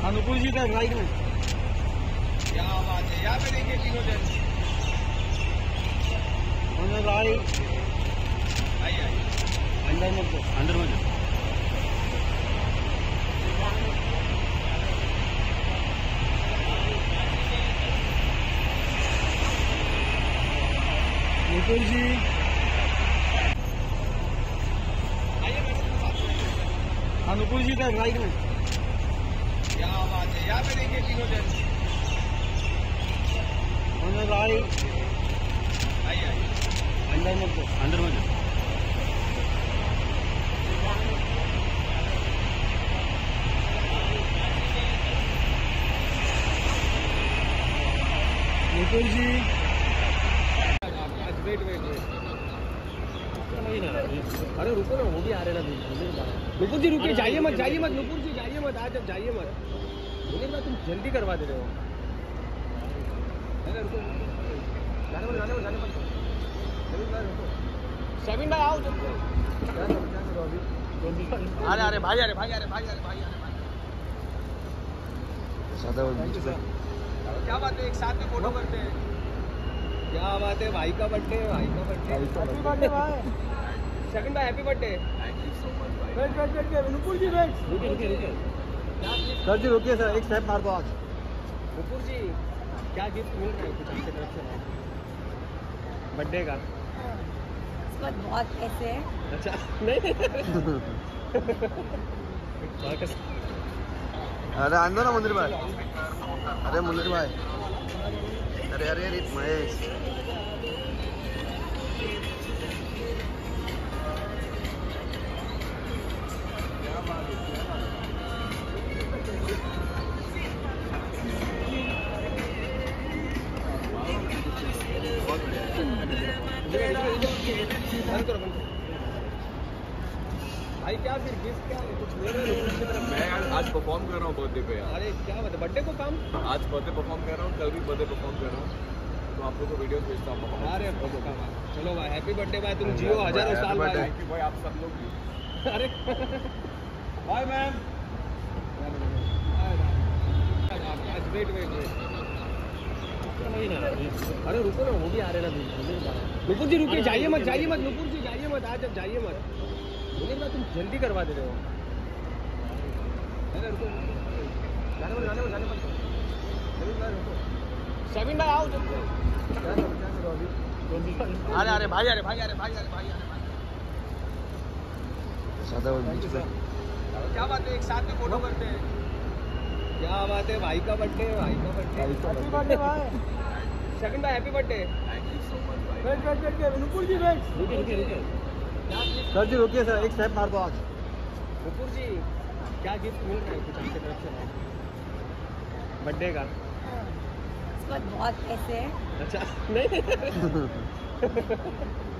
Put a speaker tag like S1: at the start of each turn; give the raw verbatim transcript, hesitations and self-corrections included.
S1: अनुकूल जी का राइट में।
S2: क्या बात है, यहाँ पे देखिए तीनों जन।
S1: राइट
S2: आइए आइए,
S1: अंदर मत दो, अंदर मत दो। अनुकूल जी अनुकूल जी का राइट में।
S2: क्या बात है, यहाँ पे देखिए तीनों जन।
S1: राइट
S2: आइए आइए,
S1: अंदर मत दो, अंदर मत दो। अनुकूल जी
S2: वेट वेट वेट,
S1: अरे रुको ना, वो भी आ रहे ना।
S2: नुपुर जी रुकिए, जाइए मत जाइए मत नुपुर जी, जाइए मत, आज अब जाइए मत। मुझे ना तुम जल्दी करवा दे रहे हो। अरे रुको, जाने मत जाने मत जाने मत। सेविन भाई आओ जल्दी। अरे अरे भाई अरे भाई अरे भाई अरे भाई अरे भाई, क्या बात है, एक साथ में फोटो करते हैं। क्या बात है, भाई का बर्थडे, भाई का बर्थडे, हैप्पी बर्थडे भाई। सेकंड भाई happy birthday. Thank you so much भाई। Wait wait wait Nupur ji wait,
S1: रुकिए रुकिए रुकिए
S2: सर जी रुकिए सर, एक स्टेप मार दो आज। नुपुर जी क्या गिफ्ट मिल रहा है कुछ आपकी तरफ से बर्थडे का?
S3: बहुत ऐसे है।
S2: अच्छा नहीं
S4: अरे आंदो ना मुंदरी भाई, अरे मुंदरी भाई, अरे अरे अरे महेश,
S2: भाई क्या फिर गिफ्ट क्या है, कुछ ले रहे हो?
S5: मैं आज परफॉर्म कर रहा हूँ बर्थडे पे यार।
S2: अरे क्या बात है, बर्थडे को काम?
S5: आज बर्थडे परफॉर्म कर रहा हूँ, कल भी बर्थडे परफॉर्म कर रहा हूँ, तो आप लोग को वीडियो भेजता हूँ परफॉर्म।
S2: अरे चलो भाई, हैप्पी बर्थडे भाई, तुम जियो हजारों साल भाई।
S5: थैंक यू भाई, आप सब लोग भी।
S2: अरे bye ma'am. Wait wait wait, अरे रुको ना, वो भी आ रहे ना। नुपुर जी रुकिए, जाइए मत जाइए मत नुपुर जी, जाइए मत, आज अब जाइए मत। मुझे ना तुम जल्दी करवा दे रहे हो। अरे रुको, जाने मत जाने मत जाने मत। सेविन भाई आओ जल्दी। अरे अरे भाई अरे भाई अरे भाई अरे भाई अरे भाई, क्या बात है, एक साथ में फोटो करते हैं। क्या बात है, भाई का बर्थडे, भाई का बर्थडे, हैप्पी बर्थडे भाई। सेकंड भाई happy birthday.
S5: Thank you so much भाई।
S2: Wait wait wait Nupur ji wait,
S1: रुकिए रुकिए रुकिए
S4: सर जी रुकिए सर, एक स्टेप मार दो आज।
S2: नुपुर जी क्या गिफ्ट मिल रहा है कुछ आपकी तरफ से बर्थडे का?
S3: बहुत ऐसे है।
S2: अच्छा नहीं